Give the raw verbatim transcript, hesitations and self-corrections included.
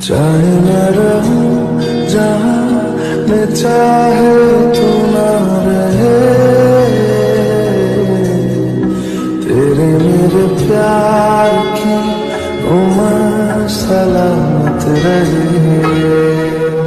चाहे मैं रहूं जहां मैं चाहे तू ना रहे, तेरे मेरे प्यार की उम्र सलामत रहे।